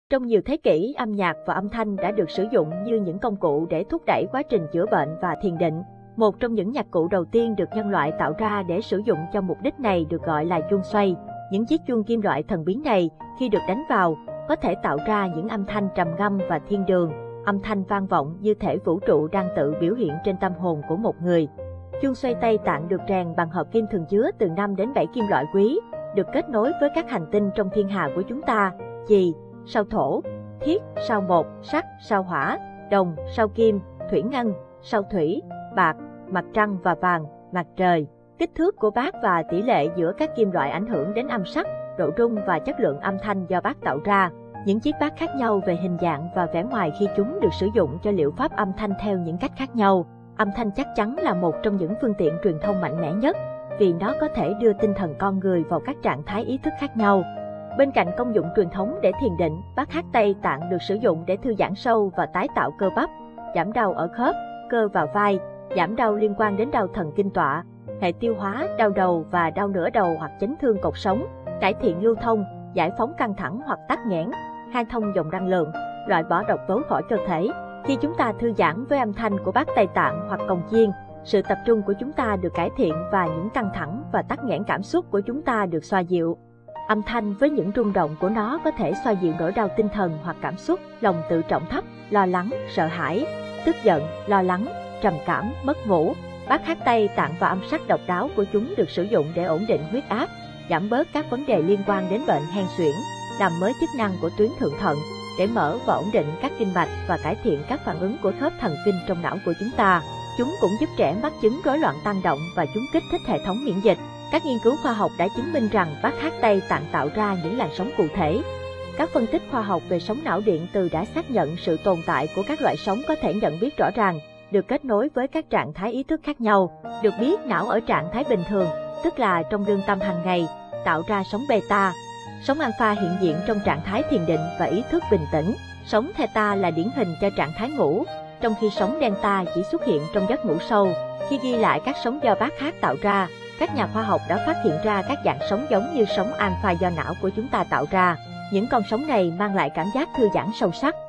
Trong nhiều thế kỷ, âm nhạc và âm thanh đã được sử dụng như những công cụ để thúc đẩy quá trình chữa bệnh và thiền định. Một trong những nhạc cụ đầu tiên được nhân loại tạo ra để sử dụng cho mục đích này được gọi là chuông xoay. Những chiếc chuông kim loại thần bí này, khi được đánh vào, có thể tạo ra những âm thanh trầm ngâm và thiên đường, âm thanh vang vọng như thể vũ trụ đang tự biểu hiện trên tâm hồn của một người. Chuông xoay Tây Tạng được rèn bằng hợp kim thường chứa từ 5 đến 7 kim loại quý, được kết nối với các hành tinh trong thiên hà của chúng ta: Chì, sao Thổ, Thiết, sao Một, Sắt, sao Hỏa, Đồng, sao Kim, Thủy Ngân, sao Thủy, Bạc, mặt trăng và vàng, mặt trời. Kích thước của bát và tỷ lệ giữa các kim loại ảnh hưởng đến âm sắc, độ rung và chất lượng âm thanh do bát tạo ra. Những chiếc bát khác nhau về hình dạng và vẻ ngoài khi chúng được sử dụng cho liệu pháp âm thanh theo những cách khác nhau. Âm thanh chắc chắn là một trong những phương tiện truyền thông mạnh mẽ nhất, vì nó có thể đưa tinh thần con người vào các trạng thái ý thức khác nhau. Bên cạnh công dụng truyền thống để thiền định, bát hát Tây Tạng được sử dụng để thư giãn sâu và tái tạo cơ bắp, giảm đau ở khớp, cơ và vai, giảm đau liên quan đến đau thần kinh tọa, hệ tiêu hóa, đau đầu và đau nửa đầu hoặc chấn thương cột sống, cải thiện lưu thông, giải phóng căng thẳng hoặc tắc nghẽn, khai thông dòng năng lượng, loại bỏ độc tố khỏi cơ thể. Khi chúng ta thư giãn với âm thanh của bát Tây Tạng hoặc cồng chiên, sự tập trung của chúng ta được cải thiện và những căng thẳng và tắc nghẽn cảm xúc của chúng ta được xoa dịu. Âm thanh với những rung động của nó có thể xoa dịu nỗi đau tinh thần hoặc cảm xúc, lòng tự trọng thấp, lo lắng, sợ hãi, tức giận, lo lắng, trầm cảm, mất ngủ. Bát hát Tây Tạng và âm sắc độc đáo của chúng được sử dụng để ổn định huyết áp, giảm bớt các vấn đề liên quan đến bệnh hen suyễn, làm mới chức năng của tuyến thượng thận, để mở và ổn định các kinh mạch và cải thiện các phản ứng của khớp thần kinh trong não của chúng ta. Chúng cũng giúp trẻ mắc chứng rối loạn tăng động và chúng kích thích hệ thống miễn dịch. Các nghiên cứu khoa học đã chứng minh rằng bát hát Tây Tạng tạo ra những làn sóng cụ thể. Các phân tích khoa học về sóng não điện từ đã xác nhận sự tồn tại của các loại sóng có thể nhận biết rõ ràng, được kết nối với các trạng thái ý thức khác nhau. Được biết, não ở trạng thái bình thường, tức là trong lương tâm hàng ngày, tạo ra sóng beta. Sóng alpha hiện diện trong trạng thái thiền định và ý thức bình tĩnh. Sóng theta là điển hình cho trạng thái ngủ, trong khi sóng delta chỉ xuất hiện trong giấc ngủ sâu. Khi ghi lại các sóng do bát hát tạo ra, các nhà khoa học đã phát hiện ra các dạng sóng giống như sóng alpha do não của chúng ta tạo ra. Những con sóng này mang lại cảm giác thư giãn sâu sắc,